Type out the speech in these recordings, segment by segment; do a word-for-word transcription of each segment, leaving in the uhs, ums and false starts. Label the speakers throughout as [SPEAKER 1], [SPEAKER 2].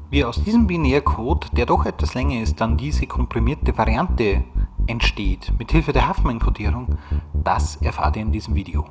[SPEAKER 1] Wie aus diesem Binärcode, der doch etwas länger ist, dann diese komprimierte Variante entsteht, mit Hilfe der Huffman-Kodierung, das erfahrt ihr in diesem Video.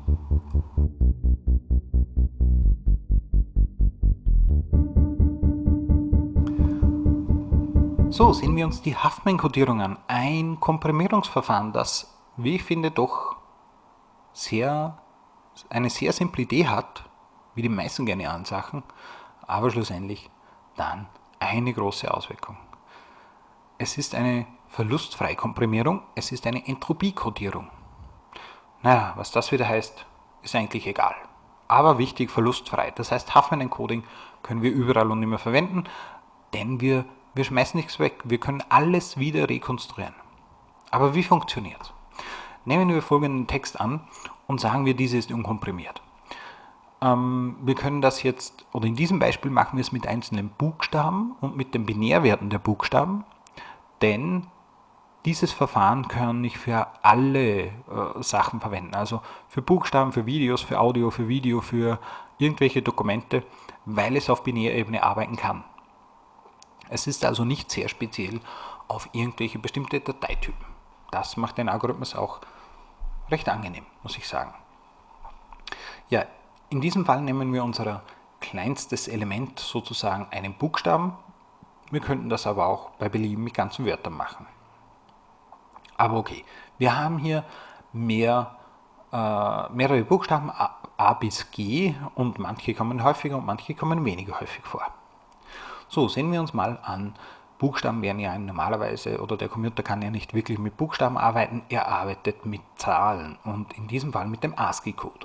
[SPEAKER 1] So, sehen wir uns die Huffman-Kodierung an. Ein Komprimierungsverfahren, das, wie ich finde, doch sehr, eine sehr simple Idee hat, wie die meisten genialen Sachen, aber schlussendlich dann eine große Auswirkung. Es ist eine verlustfreie Komprimierung, es ist eine Entropie-Kodierung. Naja, was das wieder heißt, ist eigentlich egal. Aber wichtig, verlustfrei. Das heißt, Huffman-Encoding können wir überall und immer verwenden, denn wir, wir schmeißen nichts weg. Wir können alles wieder rekonstruieren. Aber wie funktioniert es? Nehmen wir folgenden Text an und sagen wir, diese ist unkomprimiert. Ähm, wir können das jetzt, oder in diesem Beispiel machen wir es mit einzelnen Buchstaben und mit den Binärwerten der Buchstaben, denn dieses Verfahren kann ich für alle äh, Sachen verwenden, also für Buchstaben, für Videos, für Audio, für Video, für irgendwelche Dokumente, weil es auf Binärebene arbeiten kann. Es ist also nicht sehr speziell auf irgendwelche bestimmte Dateitypen. Das macht den Algorithmus auch recht angenehm, muss ich sagen. Ja, in diesem Fall nehmen wir unser kleinstes Element, sozusagen einen Buchstaben. Wir könnten das aber auch bei Belieben mit ganzen Wörtern machen. Aber okay, wir haben hier mehr, äh, mehrere Buchstaben A, A bis G und manche kommen häufiger und manche kommen weniger häufig vor. So, sehen wir uns mal an. Buchstaben werden ja normalerweise, oder der Computer kann ja nicht wirklich mit Buchstaben arbeiten, er arbeitet mit Zahlen und in diesem Fall mit dem ASCII-Code.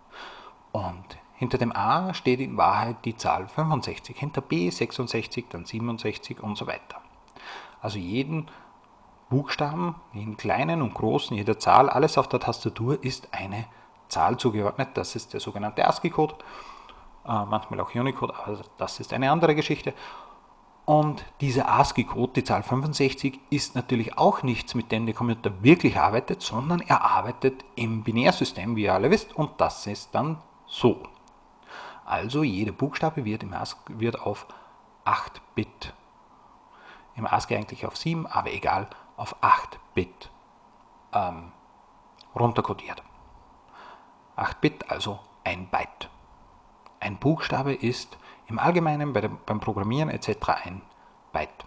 [SPEAKER 1] Und hinter dem A steht in Wahrheit die Zahl fünfundsechzig, hinter B sechsundsechzig, dann siebenundsechzig und so weiter. Also jeden Buchstaben, jeden kleinen und großen, jeder Zahl, alles auf der Tastatur ist eine Zahl zugeordnet. Das ist der sogenannte ASCII-Code, äh, manchmal auch Unicode, aber das ist eine andere Geschichte. Und dieser ASCII-Code, die Zahl fünfundsechzig, ist natürlich auch nichts, mit dem der Computer wirklich arbeitet, sondern er arbeitet im Binärsystem, wie ihr alle wisst, und das ist dann so. Also jeder Buchstabe wird, im ASCII, wird auf acht Bit, im ASCII eigentlich auf sieben, aber egal, auf acht Bit ähm, runterkodiert. acht Bit, also ein Byte. Ein Buchstabe ist im Allgemeinen bei dem, beim Programmieren et cetera ein Byte.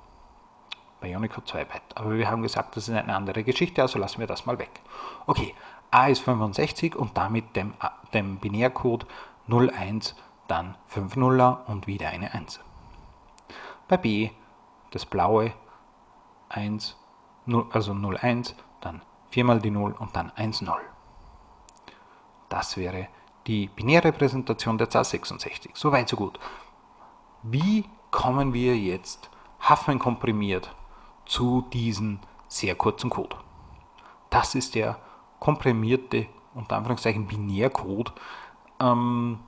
[SPEAKER 1] Bei Unicode zwei Byte. Aber wir haben gesagt, das ist eine andere Geschichte, also lassen wir das mal weg. Okay, A ist fünfundsechzig und damit dem, dem Binärcode null eins, dann fünf Nuller und wieder eine eins. Bei B das blaue eins, null, also null eins, dann viermal die null und dann eins null. Das wäre die Binärrepräsentation der Zahl sechsundsechzig. Soweit, so gut. Wie kommen wir jetzt Huffman komprimiert zu diesem sehr kurzen Code? Das ist der komprimierte, unter Anführungszeichen, Binärcode ähm,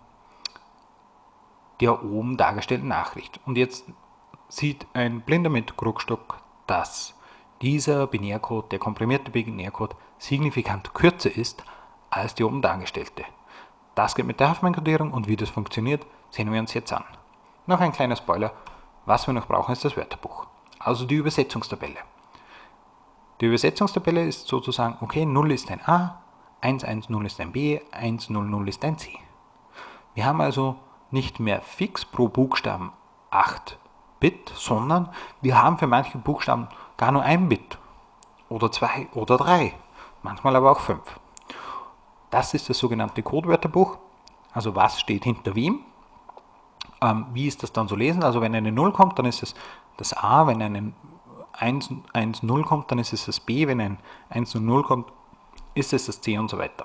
[SPEAKER 1] der oben dargestellten Nachricht. Und jetzt sieht ein Blinder mit Krugstock, dass dieser Binärcode, der komprimierte Binärcode, signifikant kürzer ist als die oben dargestellte. Das geht mit der Huffman-Kodierung und wie das funktioniert, sehen wir uns jetzt an. Noch ein kleiner Spoiler, was wir noch brauchen, ist das Wörterbuch, also die Übersetzungstabelle. Die Übersetzungstabelle ist sozusagen, okay, null ist ein A, eins eins null ist ein B, eins null null ist ein C. Wir haben also nicht mehr fix pro Buchstaben acht Bit, sondern wir haben für manche Buchstaben gar nur ein Bit oder zwei oder drei, manchmal aber auch fünf. Das ist das sogenannte Codewörterbuch, also was steht hinter wem. Ähm, wie ist das dann zu lesen? Also wenn eine null kommt, dann ist es das A, wenn eine eins null kommt, dann ist es das B, wenn ein eins null kommt, ist es das C und so weiter.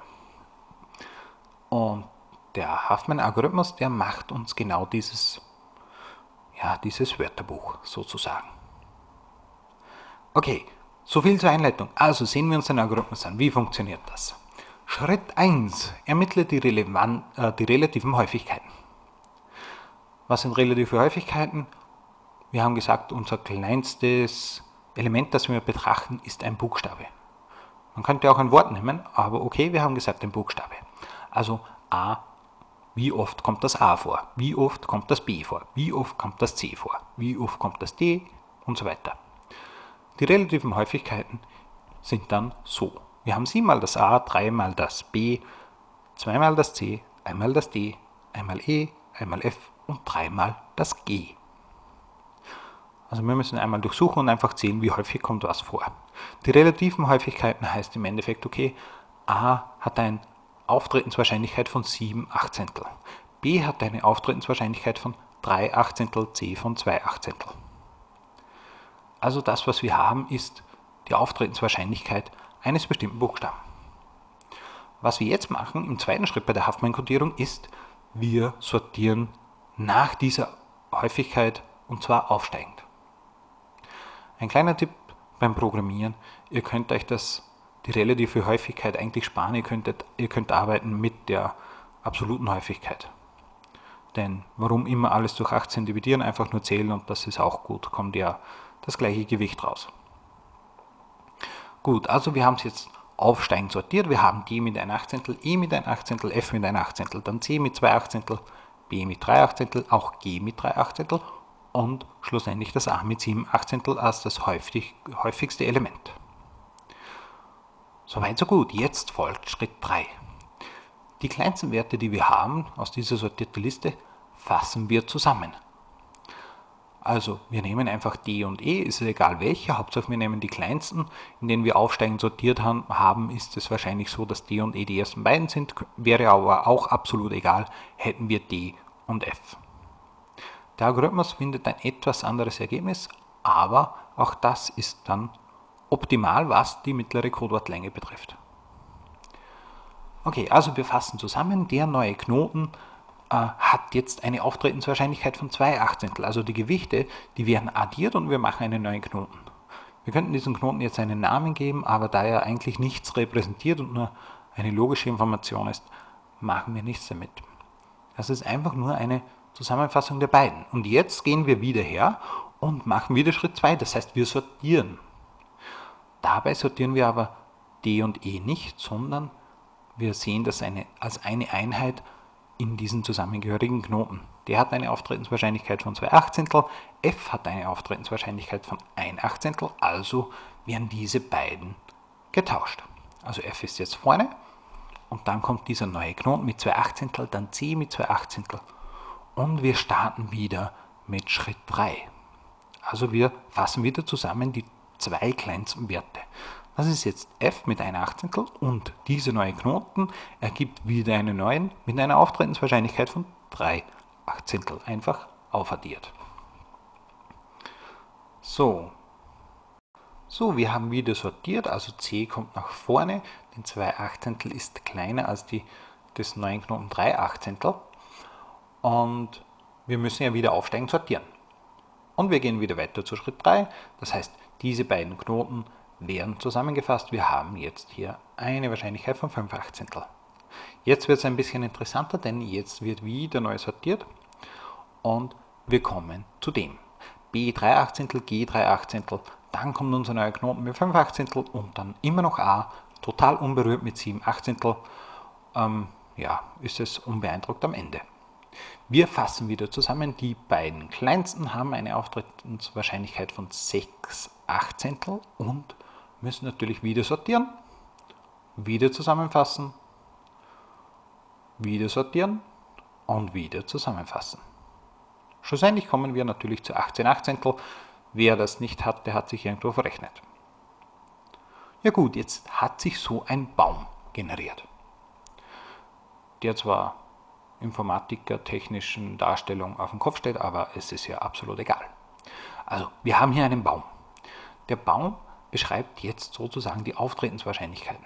[SPEAKER 1] Und der Huffman-Algorithmus, der macht uns genau dieses, ja, dieses Wörterbuch sozusagen. Okay, soviel zur Einleitung. Also sehen wir uns den Algorithmus an. Wie funktioniert das? Schritt eins. Ermittle die, Relevan äh, die relativen Häufigkeiten. Was sind relative Häufigkeiten? Wir haben gesagt, unser kleinstes Element, das wir betrachten, ist ein Buchstabe. Man könnte auch ein Wort nehmen, aber okay, wir haben gesagt ein Buchstabe. Also A Wie oft kommt das A vor? Wie oft kommt das B vor? Wie oft kommt das C vor? Wie oft kommt das D? Und so weiter. Die relativen Häufigkeiten sind dann so. Wir haben siebenmal das A, dreimal das B, zweimal das C, einmal das D, einmal E, einmal F und dreimal das G. Also wir müssen einmal durchsuchen und einfach zählen, wie häufig kommt was vor. Die relativen Häufigkeiten heißt im Endeffekt, okay, A hat eine Auftretenswahrscheinlichkeit von sieben Achtzehntel. B hat eine Auftretenswahrscheinlichkeit von drei Achtzehntel, C von zwei Achtzehntel. Also das, was wir haben, ist die Auftretenswahrscheinlichkeit eines bestimmten Buchstaben. Was wir jetzt machen im zweiten Schritt bei der Huffman-Kodierung ist, wir sortieren nach dieser Häufigkeit und zwar aufsteigend. Ein kleiner Tipp beim Programmieren, ihr könnt euch das, die relative Häufigkeit eigentlich sparen, ihr, könntet, ihr könnt arbeiten mit der absoluten Häufigkeit. Denn warum immer alles durch achtzehn dividieren, einfach nur zählen und das ist auch gut, kommt ja das gleiche Gewicht raus. Gut, also wir haben es jetzt aufsteigend sortiert, wir haben D mit ein Achtzehntel, E mit ein Achtzehntel, F mit ein Achtzehntel, dann C mit zwei Achtzehntel, B mit drei Achtzehntel, auch G mit drei Achtzehntel und schlussendlich das A mit sieben Achtzehntel als das häufig, häufigste Element. Soweit so gut, jetzt folgt Schritt drei. Die kleinsten Werte, die wir haben aus dieser sortierten Liste, fassen wir zusammen. Also wir nehmen einfach D und E, ist es egal welche, Hauptsache wir nehmen die kleinsten, in denen wir aufsteigend sortiert haben, ist es wahrscheinlich so, dass D und E die ersten beiden sind, wäre aber auch absolut egal, hätten wir D und F. Der Algorithmus findet ein etwas anderes Ergebnis, aber auch das ist dann optimal, was die mittlere Codewortlänge betrifft. Okay, also wir fassen zusammen, der neue Knoten äh, hat jetzt eine Auftretenswahrscheinlichkeit von zwei Achtzehntel, also die Gewichte, die werden addiert und wir machen einen neuen Knoten. Wir könnten diesem Knoten jetzt einen Namen geben, aber da er eigentlich nichts repräsentiert und nur eine logische Information ist, machen wir nichts damit. Das ist einfach nur eine Zusammenfassung der beiden. Und jetzt gehen wir wieder her und machen wieder Schritt zwei, das heißt wir sortieren. Dabei sortieren wir aber D und E nicht, sondern wir sehen das eine, als eine Einheit in diesen zusammengehörigen Knoten. Der hat eine Auftretenswahrscheinlichkeit von zwei Achtzehntel, F hat eine Auftretenswahrscheinlichkeit von ein Achtzehntel, also werden diese beiden getauscht. Also F ist jetzt vorne und dann kommt dieser neue Knoten mit zwei Achtzehntel, dann C mit zwei Achtzehntel und wir starten wieder mit Schritt drei. Also wir fassen wieder zusammen die zwei kleinsten Werte. Das ist jetzt F mit ein Achtzehntel und dieser neue Knoten ergibt wieder einen neuen mit einer Auftretenswahrscheinlichkeit von drei Achtzehntel, einfach aufaddiert. So. So, wir haben wieder sortiert, also C kommt nach vorne, denn zwei Achtzehntel ist kleiner als die des neuen Knoten drei Achtzehntel und wir müssen ja wieder aufsteigend sortieren. Und wir gehen wieder weiter zu Schritt drei, das heißt, diese beiden Knoten werden zusammengefasst. Wir haben jetzt hier eine Wahrscheinlichkeit von fünf Achtzehntel. Jetzt wird es ein bisschen interessanter, denn jetzt wird wieder neu sortiert und wir kommen zu dem. B drei Achtzehntel, G drei Achtzehntel, dann kommt unser neuer Knoten mit fünf Achtzehntel und dann immer noch A, total unberührt mit sieben Achtzehntel. Ähm, ja, ist es unbeeindruckt am Ende. Wir fassen wieder zusammen, die beiden kleinsten haben eine Auftretenswahrscheinlichkeit von sechs Achtzehntel und müssen natürlich wieder sortieren, wieder zusammenfassen, wieder sortieren und wieder zusammenfassen. Schlussendlich kommen wir natürlich zu achtzehn Achtzehntel. Wer das nicht hat, der hat sich irgendwo verrechnet. Ja gut, jetzt hat sich so ein Baum generiert, der zwar informatiker-technischen Darstellung auf dem Kopf steht, aber es ist ja absolut egal. Also, wir haben hier einen Baum. Der Baum beschreibt jetzt sozusagen die Auftretenswahrscheinlichkeiten.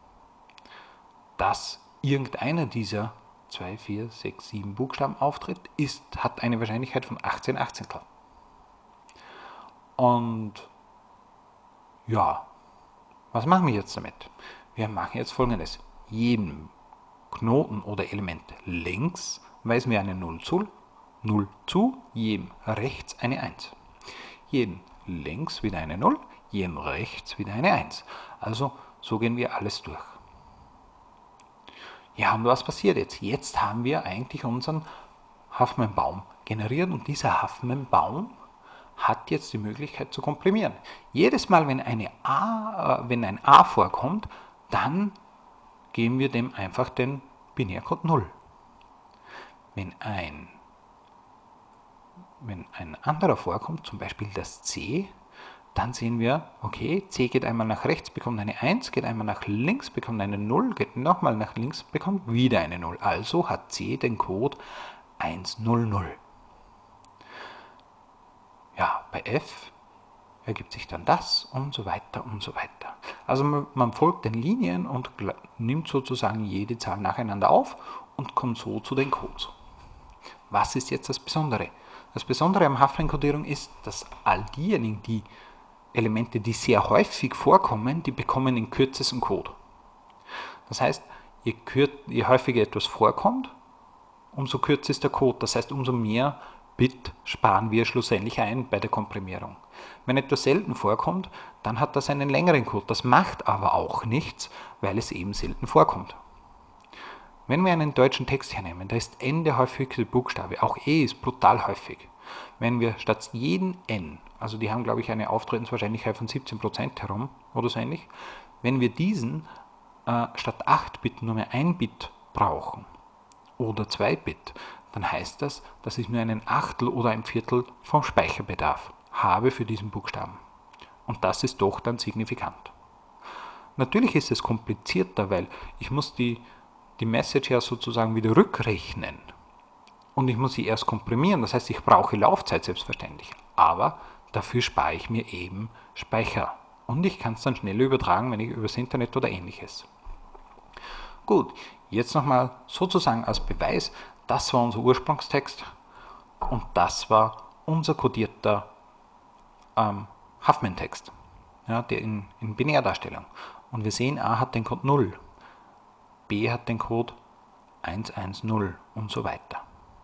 [SPEAKER 1] Dass irgendeiner dieser zwei, vier, sechs, sieben Buchstaben auftritt, ist, hat eine Wahrscheinlichkeit von achtzehn Achtzehntel. Und ja, was machen wir jetzt damit? Wir machen jetzt Folgendes. Jedem Knoten oder Element links weisen wir eine null zu, null zu, jedem rechts eine eins. Jedem links wieder eine null, jedem rechts wieder eine eins. Also so gehen wir alles durch. Ja, und was passiert jetzt? Jetzt haben wir eigentlich unseren Huffman-Baum generiert und dieser Huffman-Baum hat jetzt die Möglichkeit zu komprimieren. Jedes Mal, wenn, eine A, äh, wenn ein A vorkommt, dann geben wir dem einfach den Binärcode null. Wenn ein, wenn ein anderer vorkommt, zum Beispiel das C, dann sehen wir, okay, C geht einmal nach rechts, bekommt eine eins, geht einmal nach links, bekommt eine null, geht nochmal nach links, bekommt wieder eine null. Also hat C den Code eins null null. Ja, bei F ergibt sich dann das und so weiter und so weiter. Also man, man folgt den Linien und nimmt sozusagen jede Zahl nacheinander auf und kommt so zu den Codes. Was ist jetzt das Besondere? Das Besondere am Huffman-Kodierung ist, dass all diejenigen, die Elemente, die sehr häufig vorkommen, die bekommen den kürzesten Code. Das heißt, je, je häufiger etwas vorkommt, umso kürzer ist der Code. Das heißt, umso mehr Bit sparen wir schlussendlich ein bei der Komprimierung. Wenn etwas selten vorkommt, dann hat das einen längeren Code. Das macht aber auch nichts, weil es eben selten vorkommt. Wenn wir einen deutschen Text hernehmen, da ist N der häufigste Buchstabe, auch E ist brutal häufig. Wenn wir statt jeden N, also die haben glaube ich eine Auftretenswahrscheinlichkeit von siebzehn Prozent herum oder so ähnlich, wenn wir diesen äh, statt acht Bit nur mehr ein Bit brauchen oder zwei Bit, dann heißt das, dass ich nur einen Achtel oder ein Viertel vom Speicherbedarf habe für diesen Buchstaben. Und das ist doch dann signifikant. Natürlich ist es komplizierter, weil ich muss die, die Message ja sozusagen wieder rückrechnen. Und ich muss sie erst komprimieren, das heißt, ich brauche Laufzeit selbstverständlich. Aber dafür spare ich mir eben Speicher. Und ich kann es dann schneller übertragen, wenn ich übers Internet oder ähnliches. Gut, jetzt nochmal sozusagen als Beweis, das war unser Ursprungstext und das war unser kodierter ähm, Huffman-Text, ja, der in, in Binärdarstellung. Und wir sehen, A hat den Code null, B hat den Code eins eins null und so weiter.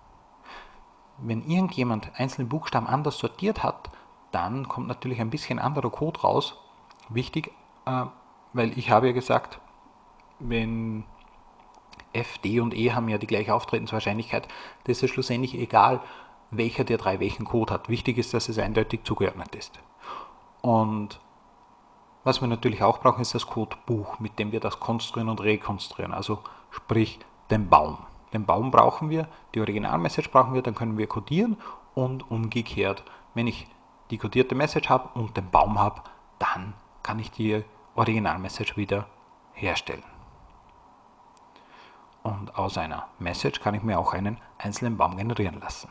[SPEAKER 1] Wenn irgendjemand einzelne Buchstaben anders sortiert hat, dann kommt natürlich ein bisschen anderer Code raus. Wichtig, äh, weil ich habe ja gesagt, wenn F, D und E haben ja die gleiche Auftretenswahrscheinlichkeit, das ist schlussendlich egal, welcher der drei welchen Code hat. Wichtig ist, dass es eindeutig zugeordnet ist. Und was wir natürlich auch brauchen, ist das Codebuch, mit dem wir das konstruieren und rekonstruieren, also sprich den Baum. Den Baum brauchen wir, die Originalmessage brauchen wir, dann können wir codieren und umgekehrt, wenn ich die codierte Message habe und den Baum habe, dann kann ich die Originalmessage wieder herstellen. Und aus einer Message kann ich mir auch einen einzelnen Baum generieren lassen.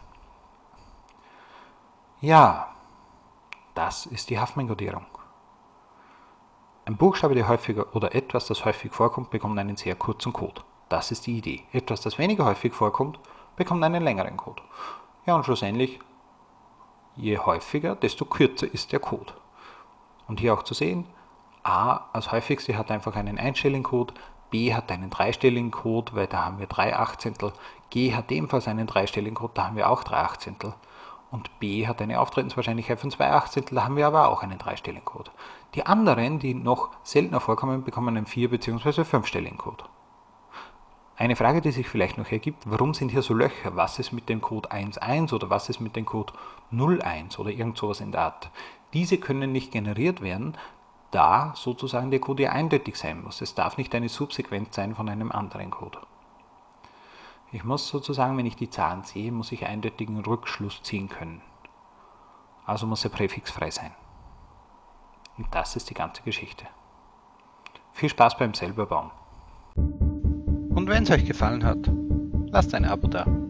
[SPEAKER 1] Ja, das ist die Huffman-Kodierung. Ein Buchstabe, der häufiger oder etwas, das häufig vorkommt, bekommt einen sehr kurzen Code. Das ist die Idee. Etwas, das weniger häufig vorkommt, bekommt einen längeren Code. Ja, und schlussendlich, je häufiger, desto kürzer ist der Code. Und hier auch zu sehen, A als häufigste hat einfach einen einstelligen Code, B hat einen dreistelligen Code, weil da haben wir drei Achtzehntel, G hat ebenfalls einen dreistelligen Code, da haben wir auch drei Achtzehntel. Und B hat eine Auftretenswahrscheinlichkeit von zwei Achtzehntel, da haben wir aber auch einen dreistelligen Code. Die anderen, die noch seltener vorkommen, bekommen einen vier- bzw. fünfstelligen Code. Eine Frage, die sich vielleicht noch ergibt, warum sind hier so Löcher? Was ist mit dem Code eins eins oder was ist mit dem Code null eins oder irgend sowas in der Art? Diese können nicht generiert werden, da sozusagen der Code ja eindeutig sein muss. Es darf nicht eine Subsequenz sein von einem anderen Code. Ich muss sozusagen, wenn ich die Zahlen sehe, muss ich eindeutigen Rückschluss ziehen können. Also muss er präfixfrei sein. Und das ist die ganze Geschichte. Viel Spaß beim selber bauen. Und wenn es euch gefallen hat, lasst ein Abo da.